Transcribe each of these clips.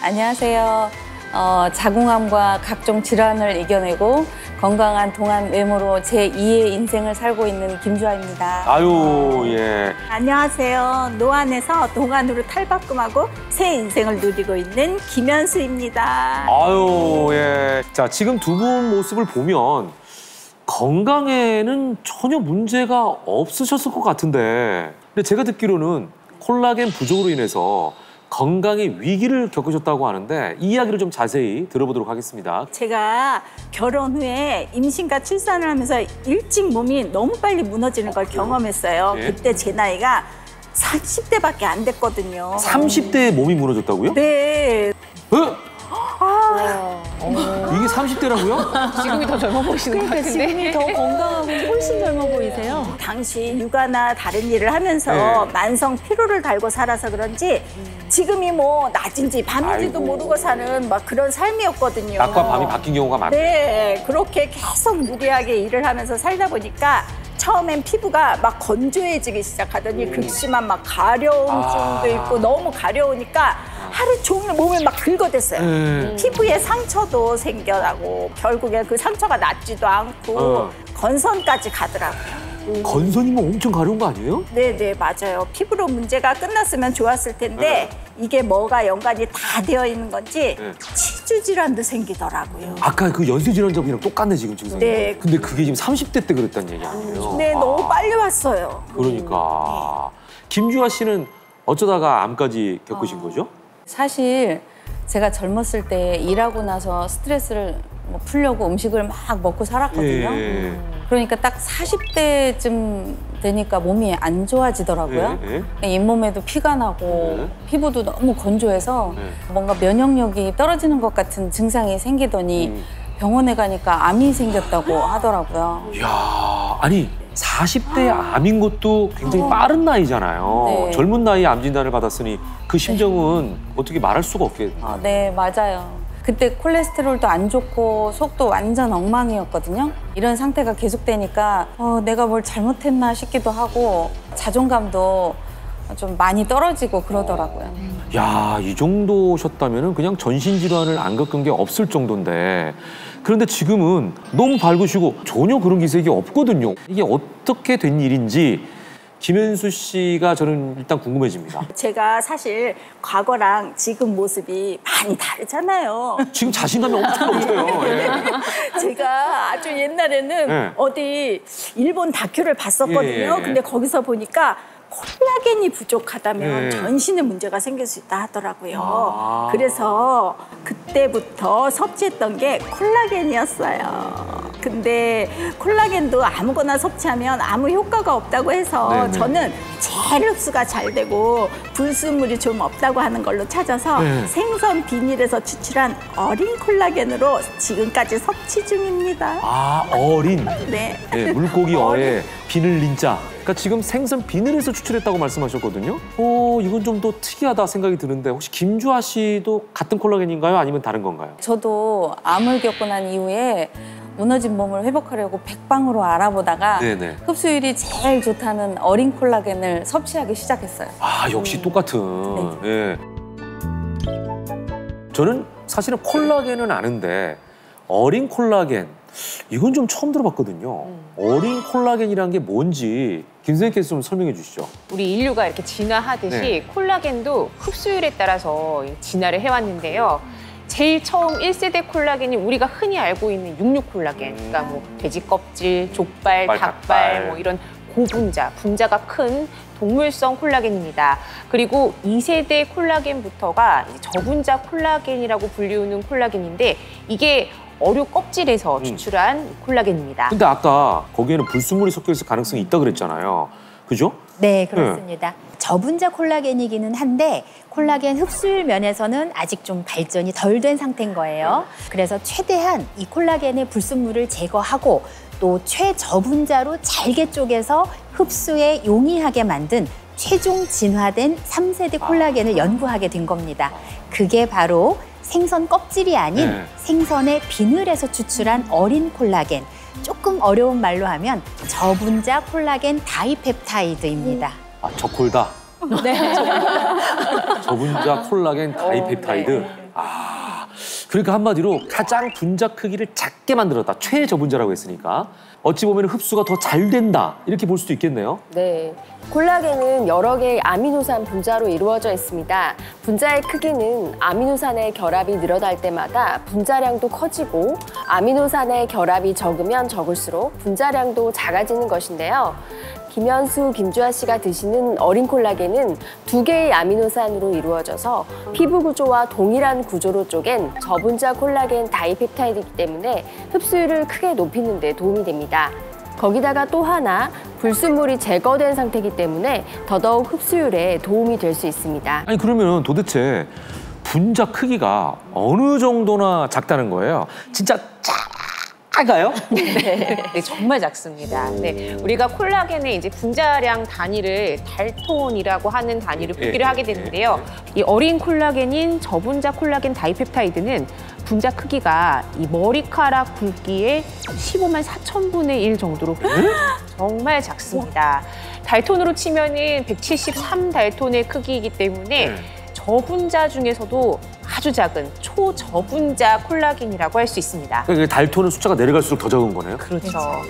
안녕하세요. 자궁암과 각종 질환을 이겨내고 건강한 동안 외모로 제2의 인생을 살고 있는 김주아입니다. 아유, 예. 안녕하세요. 노안에서 동안으로 탈바꿈하고 새 인생을 누리고 있는 김현수입니다. 아유, 예. 자, 지금 두 분 모습을 보면 건강에는 전혀 문제가 없으셨을 것 같은데, 근데 제가 듣기로는 콜라겐 부족으로 인해서 건강의 위기를 겪으셨다고 하는데 이 이야기를 좀 자세히 들어보도록 하겠습니다. 제가 결혼 후에 임신과 출산을 하면서 일찍 몸이 너무 빨리 무너지는 걸 경험했어요. 네. 그때 제 나이가 40대밖에 안 됐거든요. 30대에 몸이 무너졌다고요? 네. 이게 30대라고요? 지금이 더 젊어 보이시는 것 같은데. 지금이 더 건강하고 훨씬 젊어 보이세요. 당시 육아나 다른 일을 하면서 네. 만성 피로를 달고 살아서 그런지 지금이 뭐 낮인지 밤인지도 아이고. 모르고 사는 막 그런 삶이었거든요. 낮과 밤이 바뀐 경우가 많아요. 네, 그렇게 계속 무리하게 일을 하면서 살다 보니까 처음엔 피부가 막 건조해지기 시작하더니 극심한 막 가려움증도 있고 너무 가려우니까 하루 종일 몸을 막 긁어댔어요. 피부에 상처도 생겨나고 결국에 그 상처가 낫지도 않고 건선까지 가더라고요. 건선이면 엄청 가려운 거 아니에요? 네네, 맞아요. 피부로 문제가 끝났으면 좋았을 텐데 이게 뭐가 연관이 다 되어 있는 건지 치주 질환도 생기더라고요. 아까 그 연쇄질환자분이랑 똑같네, 지금 증상이. 네. 근데 그게 지금 30대 때 그랬다는 얘기 아니에요? 네, 너무 빨리 왔어요. 그러니까. 김주아 씨는 어쩌다가 암까지 겪으신 거죠? 사실 제가 젊었을 때 일하고 나서 스트레스를 풀려고 음식을 막 먹고 살았거든요. 예. 그러니까 딱 40대쯤 되니까 몸이 안 좋아지더라고요. 예. 잇몸에도 피가 나고 피부도 너무 건조해서 뭔가 면역력이 떨어지는 것 같은 증상이 생기더니 병원에 가니까 암이 생겼다고 하더라고요. 이야, 아니 40대 암인 것도 굉장히 빠른 나이잖아요. 네. 젊은 나이에 암 진단을 받았으니 그 심정은 어떻게 말할 수가 없겠네요. 네, 맞아요. 그때 콜레스테롤도 안 좋고 속도 완전 엉망이었거든요. 이런 상태가 계속되니까 내가 뭘 잘못했나 싶기도 하고 자존감도 좀 많이 떨어지고 그러더라고요. 야, 이 정도셨다면 그냥 전신질환을 안 겪은 게 없을 정도인데, 그런데 지금은 너무 밝으시고 전혀 그런 기색이 없거든요. 이게 어떻게 된 일인지 김현수 씨가 저는 일단 궁금해집니다. 제가 사실 과거랑 지금 모습이 많이 다르잖아요. 지금 자신감이 엄청 넘쳐요. 예. 제가 아주 옛날에는 네. 어디 일본 다큐를 봤었거든요. 예. 근데 거기서 보니까 콜라겐이 부족하다면 예. 전신에 문제가 생길 수 있다 하더라고요. 아. 그래서 그때부터 섭취했던 게 콜라겐이었어요. 근데 콜라겐도 아무거나 섭취하면 아무 효과가 없다고 해서 네네. 저는 제일 흡수가 잘 되고 불순물이 좀 없다고 하는 걸로 찾아서 네. 생선 비닐에서 추출한 어린 콜라겐으로 지금까지 섭취 중입니다. 아, 어린. 네. 네, 물고기 어에 비늘 린자. 그러니까 지금 생선 비늘에서 추출했다고 말씀하셨거든요. 이건 좀 더 특이하다 생각이 드는데 혹시 김주아 씨도 같은 콜라겐인가요? 아니면 다른 건가요? 저도 암을 겪고 난 이후에 무너진 몸을 회복하려고 백방으로 알아보다가 네네. 흡수율이 제일 좋다는 어린 콜라겐을 섭취하기 시작했어요. 아, 역시 똑같은. 예. 저는 사실은 콜라겐은 아는데 어린 콜라겐 이건 좀 처음 들어봤거든요. 어린 콜라겐이란 게 뭔지 김 선생님께서 좀 설명해 주시죠. 우리 인류가 이렇게 진화하듯이 네. 콜라겐도 흡수율에 따라서 진화를 해왔는데요. 제일 처음 1세대 콜라겐이 우리가 흔히 알고 있는 육류 콜라겐. 그러니까 뭐 돼지 껍질, 족발, 닭발 뭐 이런 고분자, 분자가 큰 동물성 콜라겐입니다. 그리고 2세대 콜라겐부터가 저분자 콜라겐이라고 불리우는 콜라겐인데 이게 어류 껍질에서 추출한 콜라겐입니다. 근데 아까 거기에는 불순물이 섞여 있을 가능성이 있다 그랬잖아요. 그죠? 네, 그렇습니다. 저분자 콜라겐이기는 한데 콜라겐 흡수율 면에서는 아직 좀 발전이 덜 된 상태인 거예요. 그래서 최대한 이 콜라겐의 불순물을 제거하고 또 최저분자로 잘게 쪼개서 흡수에 용이하게 만든 최종 진화된 3세대 콜라겐을 연구하게 된 겁니다. 그게 바로 생선 껍질이 아닌 생선의 비늘에서 추출한 어린 콜라겐, 조금 어려운 말로 하면 저분자 콜라겐 다이펩타이드입니다. 아, 저콜다. 네. 저분자 콜라겐 다이펩타이드. 그러니까 한마디로 가장 분자 크기를 작게 만들었다. 최저분자라고 했으니까. 어찌 보면 흡수가 더 잘 된다. 이렇게 볼 수도 있겠네요. 네. 콜라겐은 여러 개의 아미노산 분자로 이루어져 있습니다. 분자의 크기는 아미노산의 결합이 늘어날 때마다 분자량도 커지고 아미노산의 결합이 적으면 적을수록 분자량도 작아지는 것인데요. 김현수, 김주아 씨가 드시는 어린 콜라겐은 2개의 아미노산으로 이루어져서 피부 구조와 동일한 구조로 쪼갠 저분자 콜라겐 다이펩타이드이기 때문에 흡수율을 크게 높이는 데 도움이 됩니다. 거기다가 또 하나 불순물이 제거된 상태이기 때문에 더더욱 흡수율에 도움이 될 수 있습니다. 아니 그러면 도대체 분자 크기가 어느 정도나 작다는 거예요? 진짜 작아요? 네, 정말 작습니다. 네, 우리가 콜라겐의 이제 분자량 단위를 달톤이라고 하는 단위로 표기를 하게 되는데요. 이 어린 콜라겐인 저분자 콜라겐 다이펩타이드는 분자 크기가 이 머리카락 굵기의 15만 4천분의 1 정도로 정말 작습니다. 달톤으로 치면은 173 달톤의 크기이기 때문에 저분자 중에서도 아주 작은 초저분자 콜라겐이라고 할 수 있습니다. 그러니까 달톤은 숫자가 내려갈수록 더 적은 거네요? 그렇죠.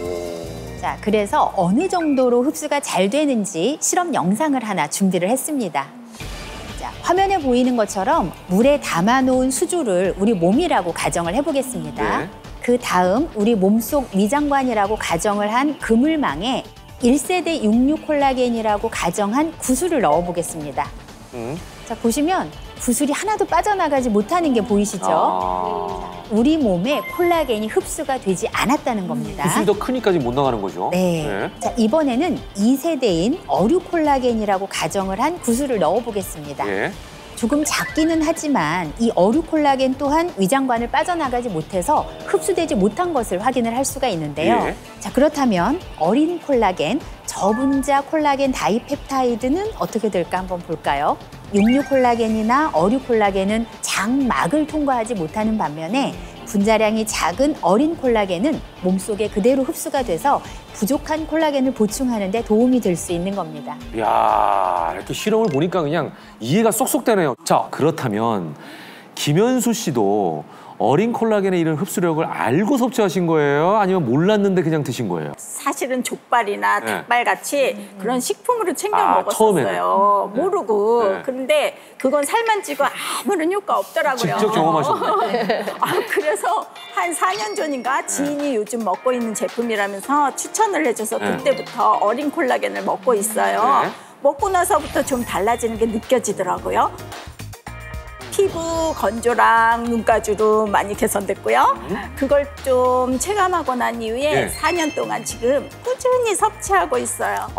자, 그래서 어느 정도로 흡수가 잘 되는지 실험 영상을 하나 준비를 했습니다. 자, 화면에 보이는 것처럼 물에 담아놓은 수조를 우리 몸이라고 가정을 해보겠습니다. 네. 그 다음 우리 몸속 위장관이라고 가정을 한 그물망에 1세대 육류 콜라겐이라고 가정한 구슬을 넣어보겠습니다. 자, 보시면 구슬이 하나도 빠져나가지 못하는 게 보이시죠? 우리 몸에 콜라겐이 흡수가 되지 않았다는 겁니다. 구슬이 더 크니까지 못 나가는 거죠? 네. 자, 이번에는 2세대인 어류 콜라겐이라고 가정을 한 구슬을 넣어보겠습니다. 예. 조금 작기는 하지만 이 어류 콜라겐 또한 위장관을 빠져나가지 못해서 흡수되지 못한 것을 확인을 할 수가 있는데요. 예. 자, 그렇다면 어린 콜라겐, 저분자 콜라겐 다이펩타이드는 어떻게 될까 한번 볼까요? 육류 콜라겐이나 어류 콜라겐은 장막을 통과하지 못하는 반면에 분자량이 작은 어린 콜라겐은 몸속에 그대로 흡수가 돼서 부족한 콜라겐을 보충하는 데 도움이 될 수 있는 겁니다. 이야, 이렇게 실험을 보니까 그냥 이해가 쏙쏙 되네요. 자, 그렇다면 김현수 씨도 어린 콜라겐의 이런 흡수력을 알고 섭취하신 거예요? 아니면 몰랐는데 그냥 드신 거예요? 사실은 족발이나 닭발 같이 그런 식품으로 챙겨 먹었었어요. 처음에는. 모르고. 네. 그런데 그건 살만 찌고 아무런 효과 없더라고요. 직접 경험하셨네. 그래서 한 4년 전인가 지인이 요즘 먹고 있는 제품이라면서 추천을 해줘서 그때부터 어린 콜라겐을 먹고 있어요. 네. 먹고 나서부터 좀 달라지는 게 느껴지더라고요. 피부 건조랑 눈가주름 많이 개선됐고요. 그걸 좀 체감하고 난 이후에 4년 동안 지금 꾸준히 섭취하고 있어요.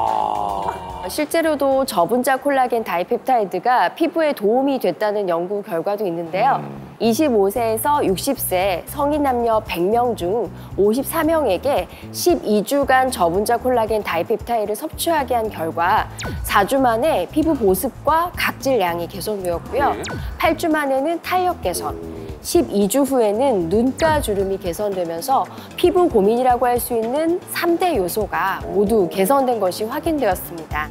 실제로도 저분자 콜라겐 다이펩타이드가 피부에 도움이 됐다는 연구 결과도 있는데요. 25세에서 60세 성인 남녀 100명 중 54명에게 12주간 저분자 콜라겐 다이펩타이드를 섭취하게 한 결과 4주 만에 피부 보습과 각질량이 개선되었고요. 8주 만에는 탄력 개선, 12주 후에는 눈가 주름이 개선되면서 피부 고민이라고 할 수 있는 3대 요소가 모두 개선된 것이 확인되었습니다.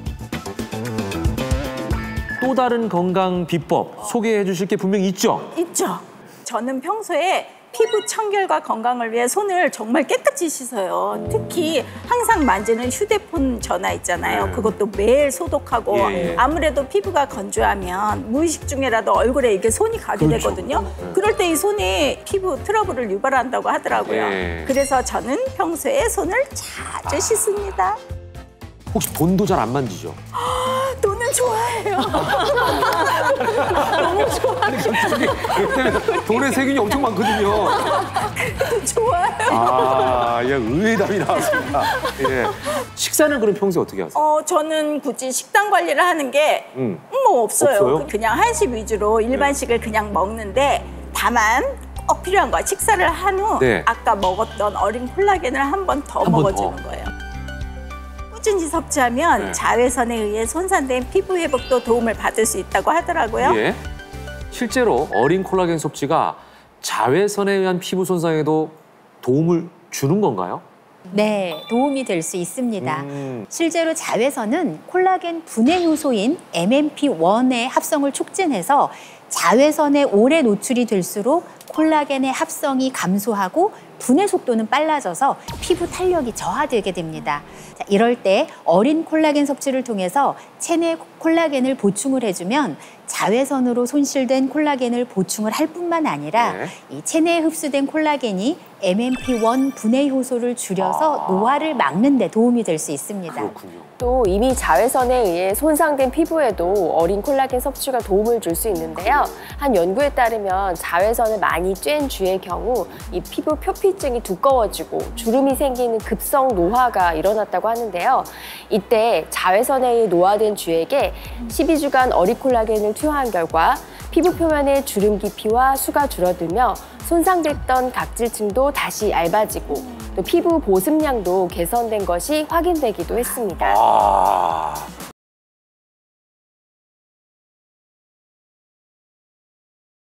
또 다른 건강 비법 소개해 주실 게 분명히 있죠? 있죠. 저는 평소에 피부 청결과 건강을 위해 손을 정말 깨끗이 씻어요. 특히 항상 만지는 휴대폰 전화 있잖아요. 그것도 매일 소독하고 아무래도 피부가 건조하면 무의식 중에라도 얼굴에 이게 손이 가게 되거든요. 그럴 때 이 손이 피부 트러블을 유발한다고 하더라고요. 그래서 저는 평소에 손을 자주 씻습니다. 혹시 돈도 잘 안 만지죠? 돈은 좋아해요. 너무 좋아하는 돈의 세균이 엄청 많거든요. 좋아요. 예, 의외의 답이 나왔습니다. 예. 식사는 그럼 평소에 어떻게 하세요? 저는 굳이 식단 관리를 하는 게 뭐 없어요. 없어요? 그냥 한식 위주로 일반식을 그냥 먹는데 다만 꼭 필요한 거 식사를 한 후 아까 먹었던 어린 콜라겐을 한 번 더 먹어주는 거예요. 꾸준히 섭취하면 자외선에 의해 손상된 피부 회복도 도움을 받을 수 있다고 하더라고요. 예. 실제로 어린 콜라겐 섭취가 자외선에 의한 피부 손상에도 도움을 주는 건가요? 네, 도움이 될 수 있습니다. 실제로 자외선은 콜라겐 분해 효소인 MMP1의 합성을 촉진해서 자외선에 오래 노출이 될수록 콜라겐의 합성이 감소하고 분해 속도는 빨라져서 피부 탄력이 저하되게 됩니다. 자, 이럴 때 어린 콜라겐 섭취를 통해서 체내 콜라겐을 보충을 해주면 자외선으로 손실된 콜라겐을 보충을 할 뿐만 아니라 네. 이 체내에 흡수된 콜라겐이 MMP1 분해 효소를 줄여서 노화를 막는 데 도움이 될 수 있습니다. 그렇군요. 또 이미 자외선에 의해 손상된 피부에도 어린 콜라겐 섭취가 도움을 줄 수 있는데요. 한 연구에 따르면 자외선을 많이 쬐은 쥐의 경우 이 피부 표피증이 두꺼워지고 주름이 생기는 급성 노화가 일어났다고 하는데요. 이때 자외선에 의해 노화된 쥐에게 12주간 어린 콜라겐을 투여한 결과 피부 표면의 주름 깊이와 수가 줄어들며 손상됐던 각질층도 다시 얇아지고 또 피부 보습량도 개선된 것이 확인되기도 했습니다. 아.